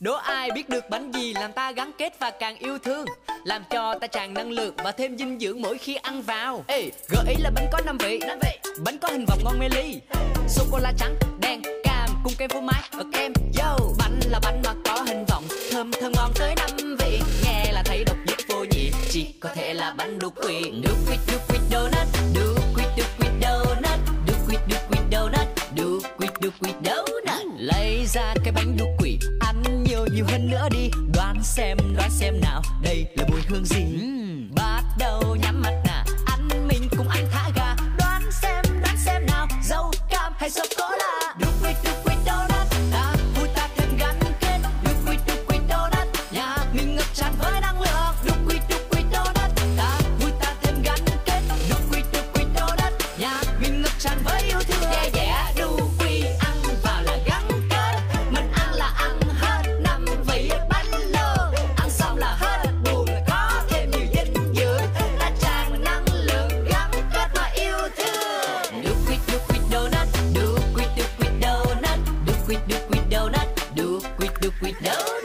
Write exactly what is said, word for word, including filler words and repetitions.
Đố ai biết được bánh gì làm ta gắn kết và càng yêu thương, làm cho ta tràn năng lượng và thêm dinh dưỡng mỗi khi ăn vào. Ê, gợi ý là bánh có năm vị, năm vị. Bánh có hình vòng ngon mê ly, sô cô la trắng, đen, cam cùng kem phô mai và kem. Yo, bánh là bánh mà có hình vòng, thơm thơm ngon tới năm vị. Nghe là thấy độc nhất vô nhị, chỉ có thể là bánh đu quỵt. Đu quỵt, đu quỵt donut, đu quỵt, đu quỵt donut, đu quỵt, đu quỵt donut, đu quỵt, đu quỵt donut. Lấy ra cái bánh đu quỵt, ăn nhiều nhiều hơn nữa đi. Đoán xem, đoán xem nào, đây là mùi hương gì? Uhm, bắt đầu nhắm mắt nè, ăn mình cùng ăn thả ga. Đoán xem, đoán xem nào, dâu cam hay sô cô la? Đu quỵt, đu quỵt donut, ta vui ta thêm gắn kết. Đu quỵt, đu quỵt donut, nhà mình ngập tràn với năng lượng. Đu quỵt, đu quỵt donut, ta vui ta thêm gắn kết. Đu quỵt, đu quỵt donut, nhà mình ngập tràn với yêu thương. Yeah yeah, đu quỵt ăn vào là gắn kết, mình ăn là ăn hết năm vị bánh lơ. Ăn xong là hết buồn, có thêm nhiều dinh dưỡng, ta tràn năng lượng gắn kết và yêu thương. Đu quỵt, đu quỵt donut, đu quỵt, đu quỵt donut, đu quỵt, đu quỵt donut, đu quỵt, đu quỵt donut.